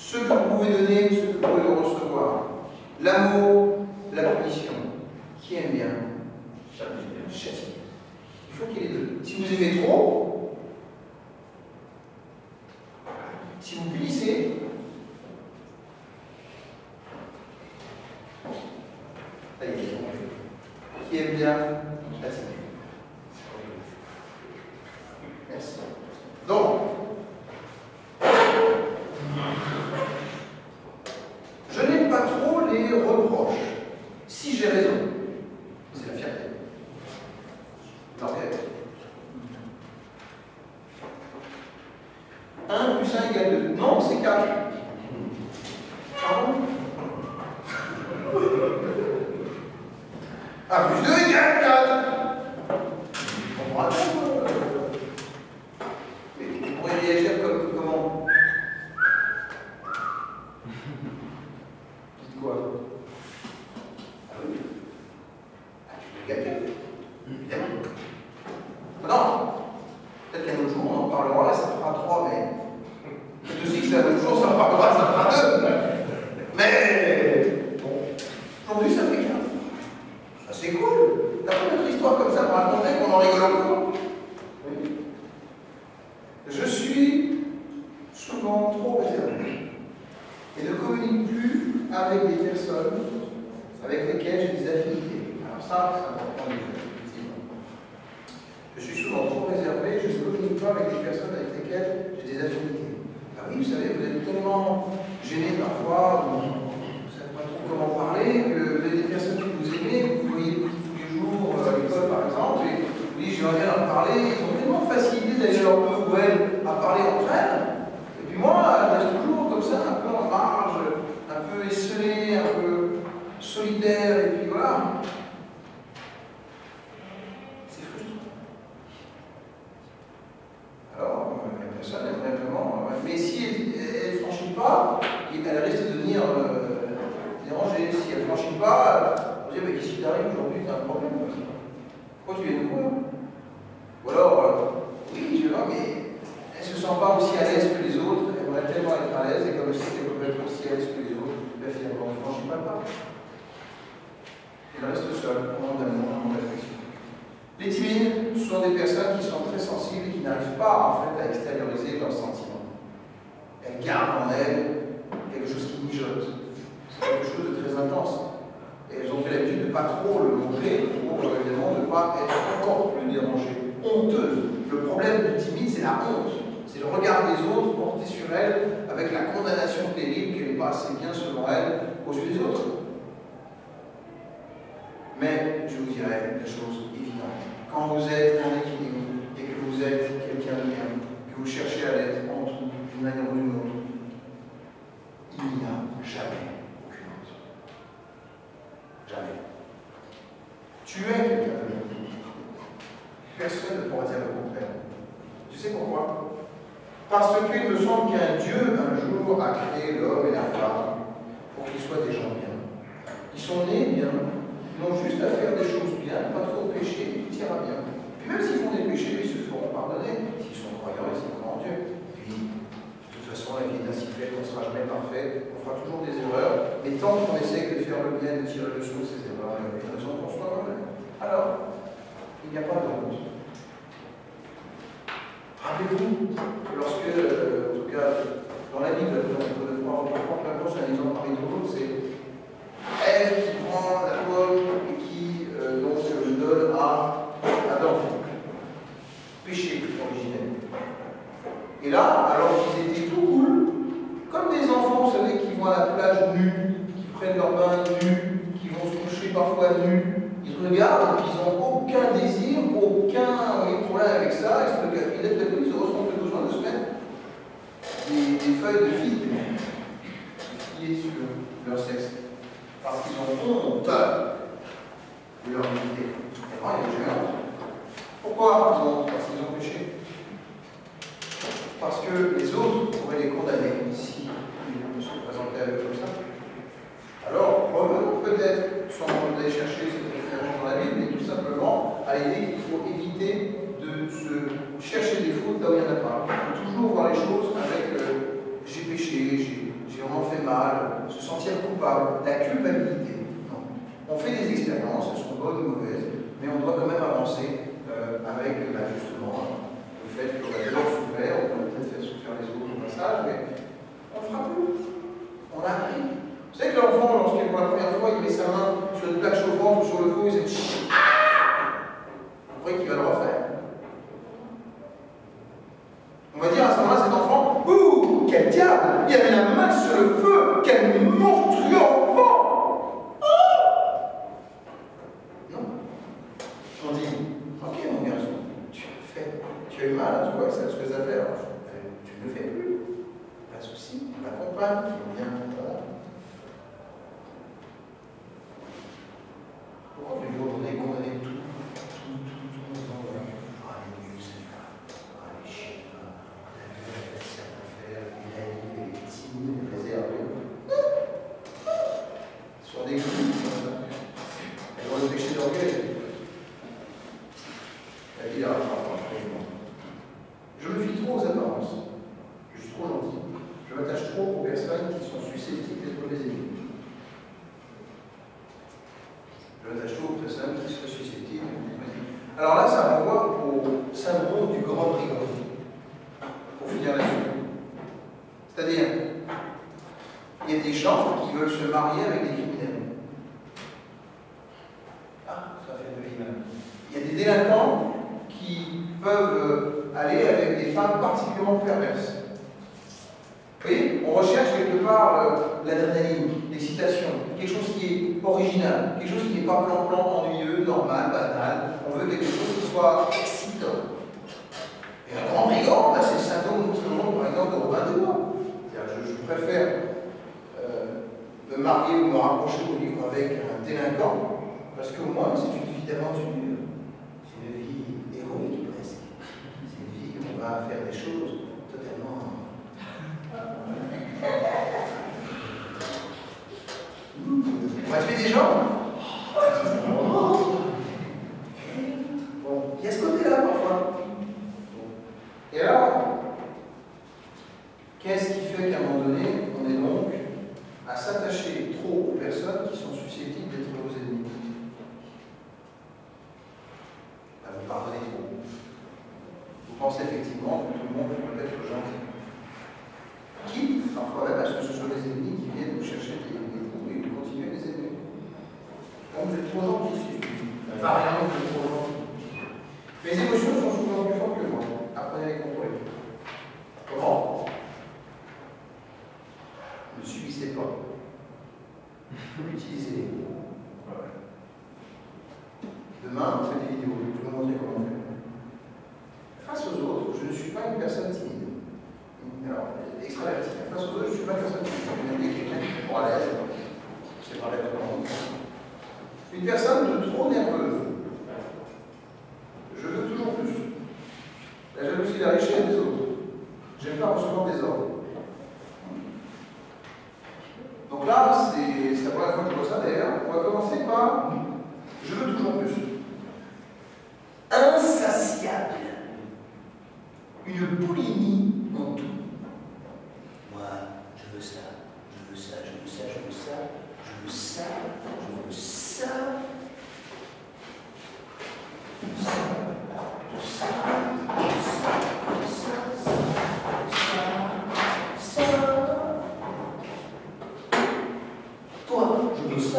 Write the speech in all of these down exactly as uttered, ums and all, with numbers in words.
Ce que vous pouvez donner, ce que vous pouvez recevoir. L'amour, la punition. Qui aime bien? Châtie. Il faut qu'il y ait les deux. Si vous aimez trop, si vous punissez, allez, qui aime bien? Châtie. Merci. Donc, je n'aime pas trop les reproches. Si j'ai raison, c'est la fierté. L'orgueil. un plus un égale deux. Non, c'est quatre. Pardon? un plus deux égale quatre. On va attendre. Mais vous pourriez réagir comme, comment? Dites quoi? Ah oui. Ah, tu peux gâter. Évidemment. Non. Peut-être qu'un autre jour, on en parlera et ça fera trois, mais peut-être aussi que c'est un autre jour, ça en parlera, ça fera deux. Mais bon, aujourd'hui, ça fait quatre. Ah, c'est cool. T'as pas notre histoire comme ça pour raconter qu'on en rigole encore? Oui. Je suis souvent trop réservé et ne communique plus avec des personnes avec lesquelles j'ai des affinités. Alors ça, c'est important de dire. Je suis souvent trop réservé, je ne communique pas avec des personnes avec lesquelles j'ai des affinités. Ah oui, vous savez, vous êtes tellement gêné parfois, vous ne savez pas trop comment parler, que vous avez des personnes que vous aimez, vous voyez tous les jours à l'école par exemple, et vous dites j'aimerais bien leur parler, ils ont tellement facilité d'ailleurs eux ou elles à parler entre elles, et puis moi, je reste toujours comme ça, un peu en marge, un peu esselé, un peu solitaire, et puis voilà. Alors, la personne aimerait vraiment. Mais si elle ne franchit pas, elle risque de devenir euh, dérangée. Si elle ne franchit pas, on va dire mais qu'est-ce qui t'arrive aujourd'hui? Tu as un problème? Pourquoi tu viens nous voir? Ou alors, euh, oui, je vois, mais elle ne se sent pas aussi à l'aise que les autres. Elle aimerait tellement être à l'aise, et comme elle sait qu'elle peut être aussi à l'aise que les autres, ben finalement, elle ne franchit pas le pas. Elle reste seule, au moment d'amour, au moment d'affection. Les timides sont des personnes qui sont très sensibles et qui n'arrivent pas en fait à extérioriser leurs sentiments. Elles gardent en elles quelque chose qui mijote. C'est quelque chose de très intense. Et elles ont pris l'habitude de ne pas trop le montrer pour évidemment ne pas être encore plus dérangées, honteuses. Le problème du timide, c'est la honte. C'est le regard des autres porté sur elle avec la condamnation terrible qu'elle n'est pas assez bien selon elle aux yeux des autres. Mais je vous dirais des choses évidentes. Quand vous êtes en équilibre et que vous êtes quelqu'un de bien, que vous cherchez à l'être en tout, d'une manière ou d'une autre, il n'y a jamais aucune honte. Jamais. Tu es quelqu'un de bien. Personne ne pourra dire le contraire. Tu sais pourquoi? Parce qu'il me semble qu'un Dieu, un jour, a créé l'homme et la femme pour qu'ils soient des gens bien. Ils sont nés bien. Ils ont juste à faire des choses bien, pas trop pécher, tout ira bien. Puis même s'ils font des péchés, ils se feront pardonner, s'ils sont croyants et s'ils croient en Dieu. Puis, de toute façon, la vie est ainsi faite, on ne sera jamais parfait, on fera toujours des erreurs, mais tant qu'on essaie de faire le bien, de tirer le sceau de ces erreurs, il y a une raison pour soi même. Alors, il n'y a pas de honte. Rappelez-vous que lorsque, euh, en tout cas, dans la Bible, on peut prendre un exemple parmi d'autres, c'est Ève qui prend la pomme et qui euh, donc le donne à Adam. Péché originel. Et là, alors qu'ils étaient tout cool, comme des enfants, vous savez, qui vont à la plage nus, qui prennent leur bain nus, qui vont se coucher parfois nus, ils regardent et ils n'ont aucun désir, aucun problème avec ça, ils se regardent, ils ils ressentent le besoin de se mettre des, des feuilles de figue liées sur leur sexe. Parce qu'ils ont honte de leur dignité. Et moi, il y a honte. Pourquoi ils ont honte? Parce qu'ils ont péché. Parce que les autres pourraient les condamner si ils se présentaient avec comme ça. Alors, revenons peut-être, sans aller chercher cette référence dans la Bible, mais tout simplement à l'idée qu'il faut éviter de se chercher des fautes là où il n'y en a pas. Il faut toujours voir les choses avec euh, j'ai péché, j'ai fait mal, se sentir coupable, la culpabilité. Non. On fait des expériences, elles sont bonnes ou mauvaises, mais on doit quand même avancer euh, avec bah, justement le fait qu'on a d'abord souffert, on peut peut-être faire souffrir les autres au passage, mais on ne fera plus. On a appris. Vous savez que l'enfant, lorsqu'il pour la première fois, il met sa main sur une plaque chauffante ou sur le feu, il se dit ah, vous croyez qu'il va le refaire? On va dire à ce moment-là, cet enfant, ouh, quel diable, il a mis la main sur le feu, quel monstrueux enfant. Oh non. On dit, ok mon garçon, tu le fais, tu as eu mal, tu vois que ça a des choses à faire, tu ne le fais plus, pas de souci, on l'accompagne, il vient, voilà. Pourquoi vous lui ordonnez condamner tout, tout, tout, tout, tout, tout, ah, les mieux, c'est pas, ah, les chiens, les victimes, les réserves. Sur des coups, elles vont le péché d'orgueil. La vie, là, je me fie trop aux apparences. Je suis trop gentil. Je m'attache trop aux personnes qui sont susceptibles d'être mes ennemis. Je m'attache trop aux personnes qui sont susceptibles d'être mes ennemis. Alors là, ça renvoie au syndrome du grand brigand. Pour finir là-dessus. C'est-à-dire, il y a des gens qui veulent se marier avec des criminels. Ah, ça fait de l'image. Il y a des délinquants qui peuvent aller avec des femmes particulièrement perverses. Vous voyez, on recherche quelque part euh, l'adrénaline, l'excitation, quelque chose qui est original, quelque chose qui n'est pas plan-plan, ennuyeux, normal, banal. On veut quelque chose qui soit excitant. Et un grand brigand, ben, c'est le syndrome, par exemple, de Robin des Bois. Je, je préfère euh, me marier ou me rapprocher au livre avec un délinquant, parce qu'au moins c'est une vie d'aventure. C'est une vie héroïque presque. C'est une vie où on va faire des choses totalement. On va tuer des gens. Bon, il y a ce côté-là parfois. Et alors, qu'est-ce qui fait qu'à un moment donné, on est donc à s'attacher trop aux personnes qui sont susceptibles d'être nos ennemis? Ben, vous pardonnez trop. Vous pensez effectivement que tout le monde peut être gentil. Qui, parfois même, parce que ce sont les ennemis qui viennent vous chercher des coups et vous continuez à les aimer. Donc vous êtes trop gentil, si variante de trop gentil. Mes émotions sont souvent plus fortes que moi. Apprenez à les contrôler. Comment? Ne subissez pas. Utilisez-les. Demain, on fait des vidéos. Je vais vous montrer comment faire. Face aux autres, je ne suis pas une personne timide. Alors, extravertie. Face aux autres, je ne suis pas une personne timide. Je vais quelqu'un qui est trop à l'aise. C'est pas l'air comment. Une personne de trop nerveuse. Je veux toujours plus. La jalousie, la richesse des autres. J'aime pas recevoir des ordres. Donc là, c'est la première fois que je vois ça d'ailleurs. On va commencer par je veux toujours plus. Insatiable. Une boulimie en tout. Moi, je veux ça, je veux ça, je veux ça, je veux ça, je veux ça, je veux ça. Je veux ça, je veux ça, je veux ça, je veux ça, ça, ça, ça. Toi, je veux ça.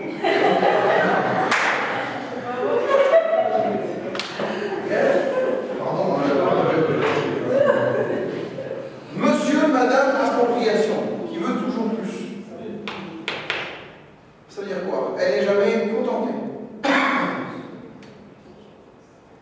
Pardon, monsieur, madame, appropriation, qui veut toujours plus. Ça veut dire quoi? Elle n'est jamais contentée.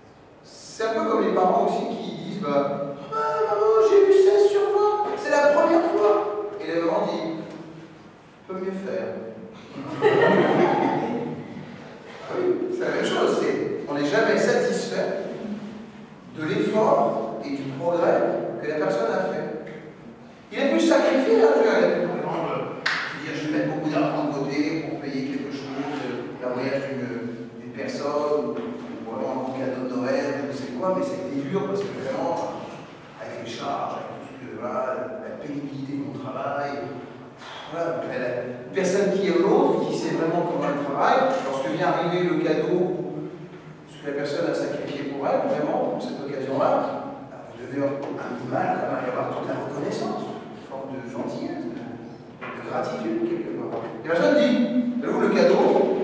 Voilà, donc la personne qui est l'autre, qui sait vraiment comment elle travaille, lorsque vient arriver le cadeau, ce que la personne a sacrifié pour elle, vraiment, pour cette occasion-là, vous devez un minimal quand même avoir toute la reconnaissance, une forme de gentillesse, de, de gratitude quelque part. Et la personne dit, elle ouvre le cadeau.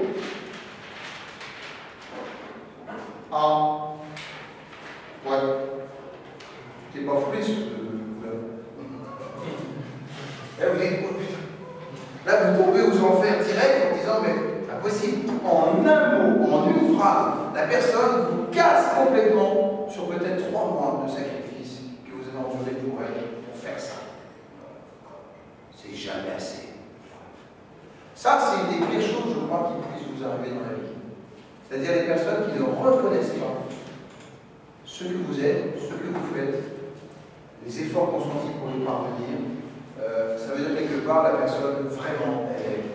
Ah, ouais, t'es pas foulé sur le. Là, vous êtes. Là, vous pouvez vous en faire direct en disant, mais impossible. En un mot, en une phrase, la personne vous casse complètement sur peut-être trois mois de sacrifice que vous avez enduré pour elle, pour faire ça. C'est jamais assez. Ça, c'est une des pires choses, je crois, qui puissent vous arriver dans la vie. C'est-à-dire les personnes qui ne reconnaissent pas ce que vous êtes, ce que vous faites, les efforts consentis pour y parvenir. Euh, ça veut dire quelque part la personne vraiment elle est.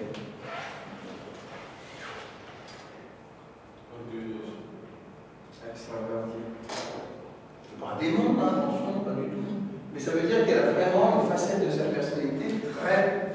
Je parle des mondes, hein, attention, pas du tout. Mais ça veut dire qu'elle a vraiment une facette de sa personnalité très,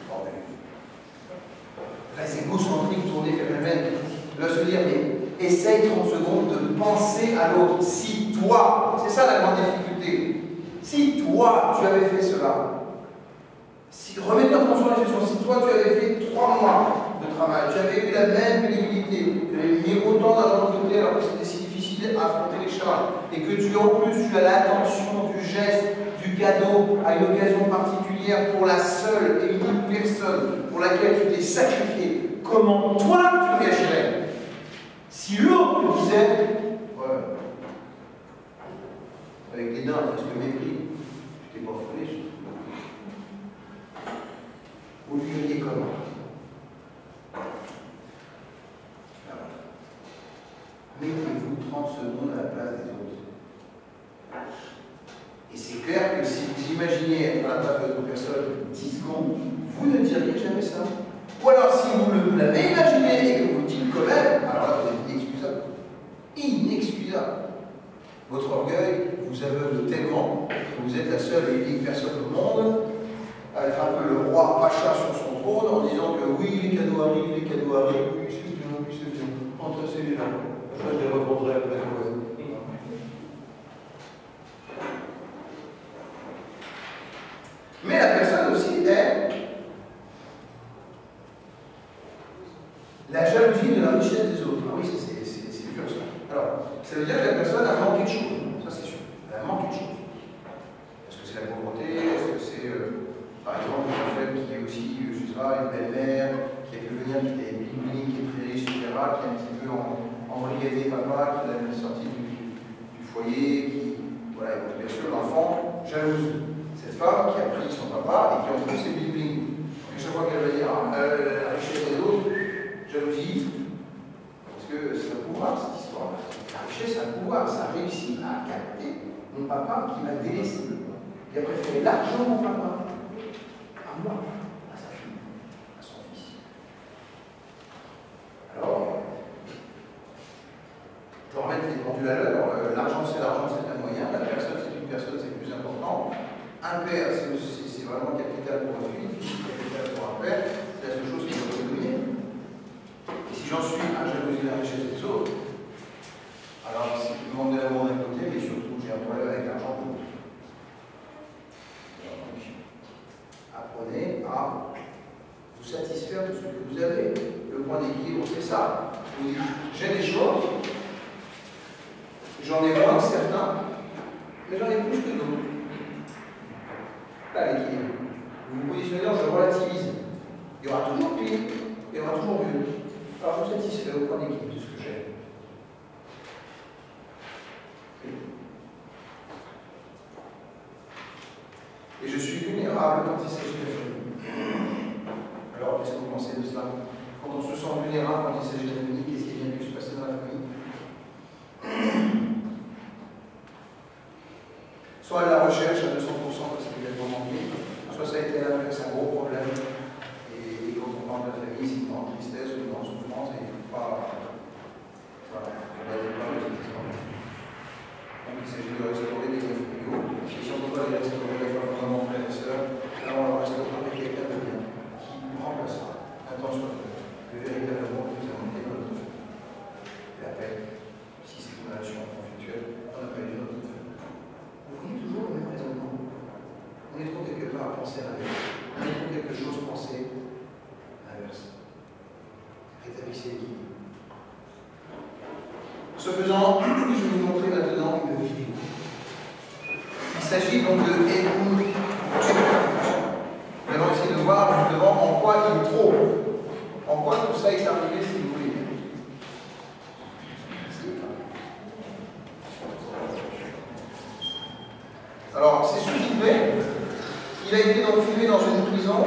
très égocentrique, tournée vers elle-même. Elle va se dire, mais essaye trente secondes de penser à l'autre. Si toi, c'est ça la grande difficulté, si toi tu avais fait cela, si, remets-toi en situation, si toi tu avais fait trois mois de travail, tu avais eu la même pénibilité, tu avais mis autant d'argent de côté alors que c'était si difficile à affronter les charges, et que tu en plus tu as l'intention du geste, du cadeau à une occasion particulière pour la seule et unique personne pour laquelle tu t'es sacrifié, comment toi tu réagirais? Si l'autre te disait, ouais, avec des dents, parce que mépris, tu t'es pas foulé, je vous lui diriez comment? Mettez-vous trente secondes à la place des autres. Et c'est clair que si vous imaginez être à la place de votre personne dix secondes, vous ne diriez jamais ça. Ou alors si vous l'avez imaginé et que vous le dites quand même, alors là vous êtes inexcusable. Inexcusable. Votre orgueil vous aveugle tellement que vous êtes la seule et unique personne au monde à être un peu le roi pacha sur son trône en disant que oui, les cadeaux arrivent, les cadeaux arrivent, oui, c'est bien, oui, c'est bien. Entre celui-là, ça je les revendrai après. Ouais. Mais la personne aussi est la jalousie de la richesse des autres. Ah oui, c'est dur ça. Alors, ça veut dire que la personne a manqué de choses, ça c'est sûr. Elle a manqué de choses. Est-ce que c'est la pauvreté? Est-ce que c'est, euh, par exemple, une femme qui est aussi, je sais pas, une belle-mère, qui a pu venir, qui est bling-bling, qui est très riche, et cetera, qui est un petit peu embrigadé papa, qui l'a sorti du, du foyer, qui, voilà, et donc, bien sûr, l'enfant jalouse. Cette femme qui a pris son papa et qui en plus est bling-bling. Donc, à chaque fois qu'elle va dire euh, la richesse des autres, jalousie, parce que c'est un pouvoir cette histoire. La richesse, c'est un pouvoir, ça a réussi à capter mon papa qui m'a délaissé. Il a préféré l'argent de mon papa à moi, à sa fille, à son fils. Alors, pour remettre les pendules à l'heure, euh, l'argent c'est l'argent, c'est un moyen, la personne c'est une personne, c'est plus important. Un père, c'est vraiment capital pour un fils, c'est capital pour un père, c'est la seule chose qui va vous dominer. Et si j'en suis à jalouser la richesse des autres, alors c'est tout le monde de l'amour d'un côté, mais surtout j'ai un problème avec l'argent de l'autre. Apprenez à vous satisfaire de ce que vous avez. Le point d'équilibre, c'est ça. Vous dites, j'ai des choses, j'en ai moins que certains, mais j'en ai plus que d'autres. Là, l'équilibre. Vous vous positionnez, je relativise. Il y aura toujours pire, il y aura toujours mieux. Alors, je vous satisfais au point d'équilibre de ce que j'ai. Et je suis vulnérable quand il s'agit de famille. Alors, qu'est-ce que vous pensez de cela? Quand on se sent vulnérable quand il s'agit de famille, qu'est-ce qui vient de se passer dans la famille? Soit elle la recherche à deux cents pour cent parce qu'il y a vraiment manqué, soit ça a été l'inverse, un gros problème. Et, et quand on parle de la famille, c'est une grande tristesse, une grande souffrance, et il ne faut pas. Voilà, on va pas de cette histoire. Donc il s'agit de restaurer des liens familiaux. Et si on ne peut pas les restaurer avec vraiment frères et sœurs, alors on le restaure avec quelqu'un de bien. Ce faisant, je vais vous montrer maintenant une vidéo. Il s'agit donc de Edmund Kemper. Nous allons essayer de voir justement en quoi il trompe, en quoi tout ça est arrivé, si vous voulez. Alors, c'est sous-titré. Il a été donc filmé dans une prison.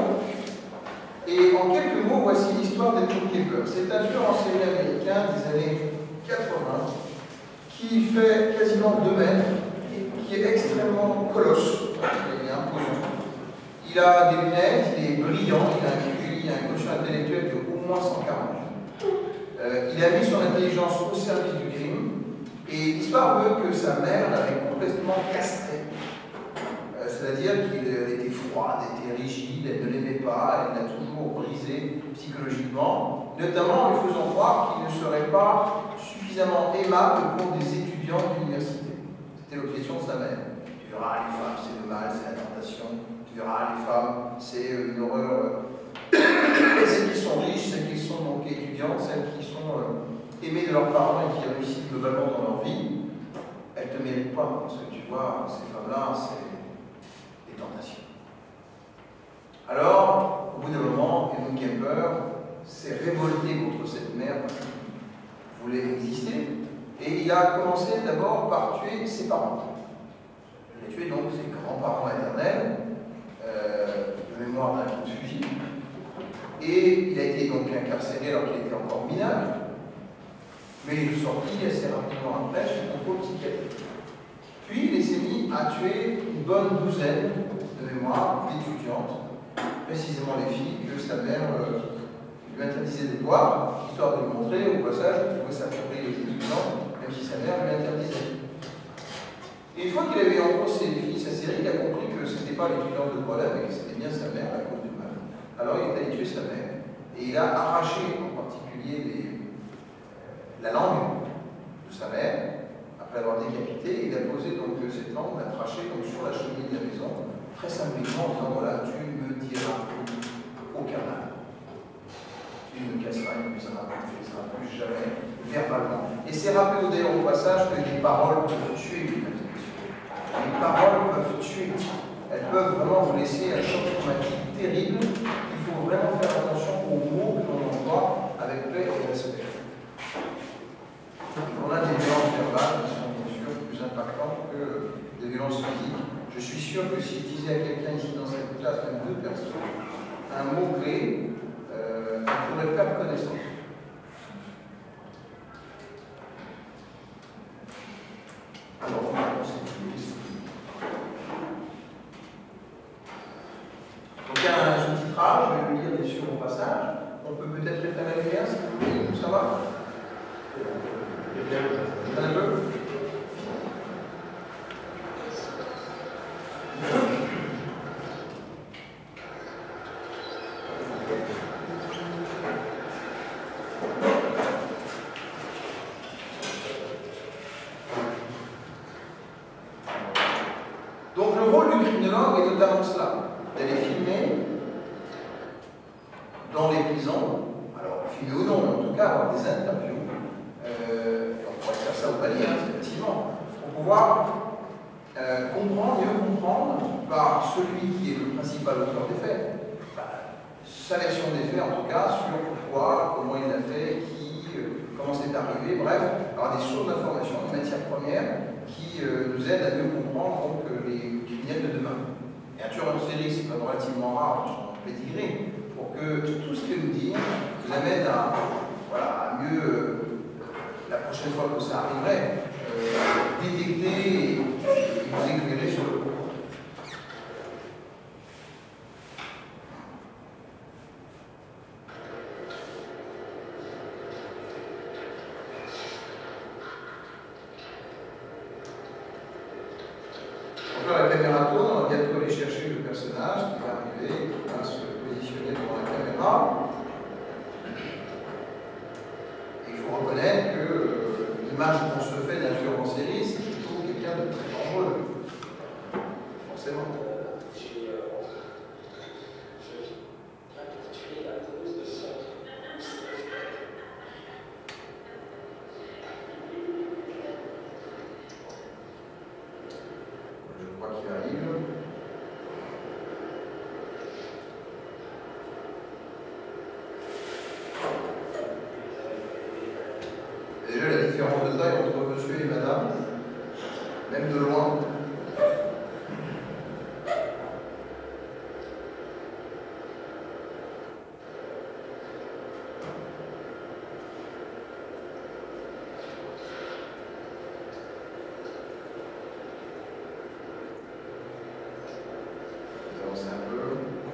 Et en quelques mots, voici l'histoire d'Edmund Kemper. C'est un tueur en série américain des années quatre-vingts qui fait quasiment deux mètres, qui est extrêmement colosse, il est imposant. Il a des lunettes, il est brillant, il a un Q I, il a un quotient intellectuel de au moins cent quarante. Euh, il a mis son intelligence au service du crime, et l'histoire veut que sa mère l'avait complètement castré. Euh, C'est-à-dire qu'il était froide, était rigide, elle ne l'aimait pas, elle l'a toujours brisé psychologiquement, notamment en lui faisant croire qu'il ne serait pas suffisamment aimable pour des étudiants d'université. C'était l'objection de sa mère. Tu verras, les femmes, c'est le mal, c'est la tentation. Tu verras, les femmes, c'est une horreur. Celles qui sont riches, celles qui sont donc étudiantes, celles qui sont euh, aimées de leurs parents et qui réussissent globalement dans leur vie, elles ne te méritent pas. Parce que tu vois, ces femmes-là, c'est des tentations. Alors, au bout d'un moment, Edmund Kemper s'est révolté contre cette mère parce qu'il voulait exister. Et il a commencé d'abord par tuer ses parents. Il a tué donc ses grands-parents maternels, euh, de mémoire d'un coup de fusil. Et il a été donc incarcéré alors qu'il était encore mineur. Mais il est sorti assez rapidement après sous contrôle psychiatrique. Puis il s'est mis à tuer une bonne douzaine de mémoire d'étudiantes, précisément les filles que sa mère euh, lui interdisait de voir, histoire de lui montrer au passage qu'il pouvait s'approprier les étudiants, même si sa mère lui interdisait. Et une fois qu'il avait en gros fini sa série, il a compris que ce n'était pas l'étudiante le problème, mais que c'était bien sa mère à cause du mal. Alors il est allé tuer sa mère, et il a arraché en particulier les, la langue de sa mère, après l'avoir décapité, il a posé donc cette langue, l'a traché donc, sur la cheminée de la maison, très symboliquement en disant voilà, tu ne me diras plus aucun mal. Tu ne me casseras, il ne me diras plus jamais verbalement. Et c'est rappelé d'ailleurs au passage que les paroles peuvent tuer une interprétation. Les paroles peuvent tuer. Elles peuvent vraiment vous laisser un choc traumatique terrible. Il faut vraiment faire attention aux mots que l'on envoie avec paix et respect. On a des violences verbales qui sont bien sûr plus impactantes que des violences physiques. Je suis sûr que si je disais à quelqu'un ici dans cette classe, même deux personnes, un mot-clé, euh, on pourrait perdre connaissance. Alors, on va continuer. Donc, il y a un sous-titrage, je vais le lire bien sûr au passage. On peut peut-être éteindre la lumière si vous voulez, ça va? Un peu. Donc le rôle du criminologue est notamment cela, d'aller filmer dans les prisons, alors filmer ou non, mais en tout cas avoir des interviews. Euh, on pourrait faire ça au palier, hein, effectivement, pour pouvoir euh, comprendre, mieux comprendre par celui qui est le principal auteur des faits, bah, sa version des faits en tout cas, sur pourquoi, comment il l'a fait, qui, euh, comment c'est arrivé, bref, avoir des sources d'informations, des matières premières qui euh, nous aident à mieux comprendre donc, euh, les criminels de demain. Et un tueur en série, c'est quand même relativement rare dans son pédigré, pour que tout ce que nous dit nous amène à, voilà, à mieux. Euh, la prochaine fois que ça arriverait, euh, détecter et vous éclairer sur le pourquoi. Donc là, la caméra tourne, on va bientôt aller chercher le personnage qui va arriver, qui va se positionner devant la caméra. Il faut reconnaître que euh, l'image qu'on se fait d'un tueur en série, c'est plutôt quelqu'un de très dangereux. Forcément. différence de taille entre monsieur et madame, même de loin. C'est un peu.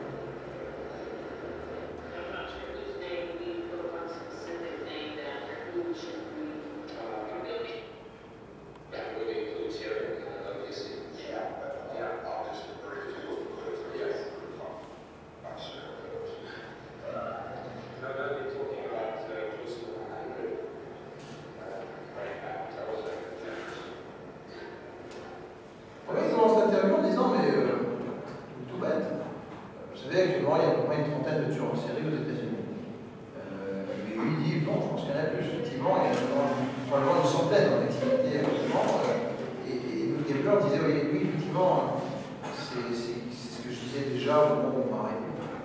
Il commence l'interview en disant, mais euh, tout bête. Vous savez, actuellement, il y a à peu près une trentaine de tueurs en série aux États-Unis. Euh, mais lui il dit, bon, je pense qu'il y en a plus, effectivement, il y a probablement une centaine en activité actuellement. Euh, et, et Doug Kepler disait, oui, oui effectivement, c'est ce que je disais déjà au moment où on parlait.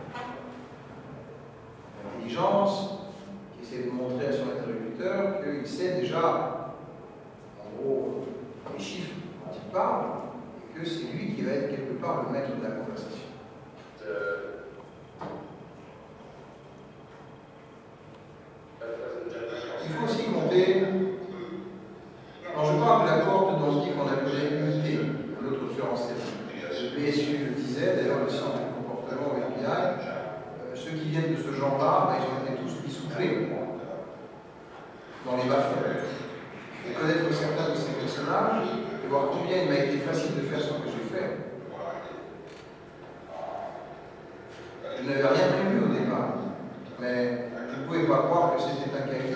L'intelligence, qui essaie de montrer à son interlocuteur qu'il sait déjà, en gros, les chiffres dont il parle, et que c'est lui qui va être quelque part le maître de la conversation. Il faut aussi compter, quand je parle de la cohorte dont qu'on appelait U T, l'autre tueur en série. Le P S U le disait, d'ailleurs le centre du comportement au F B I, euh, ceux qui viennent de ce genre-là, ben, ils ont été tous essoufflés dans les bas-fonds. Et connaître certains de ces personnages, et voir combien il m'a été facile de faire ce que j'ai fait. Je n'avais rien prévu au départ, mais je ne pouvais pas croire que c'était un cahier,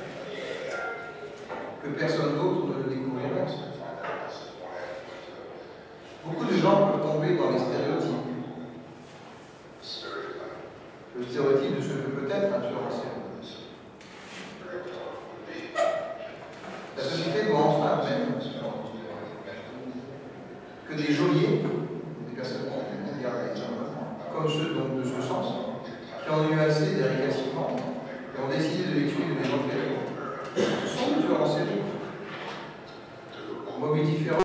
que personne d'autre ne le découvrirait. Beaucoup de gens peuvent tomber dans les stéréotypes. Le stéréotype de ce que peut être un tueur en série. La société doit enfin admettre que des geôliers, des personnes comme ceux donc, de ce sens, qui ont eu assez des récalcitrants et ont décidé de les tuer de les enterrer, sont des tueurs en série. Mobiles différents.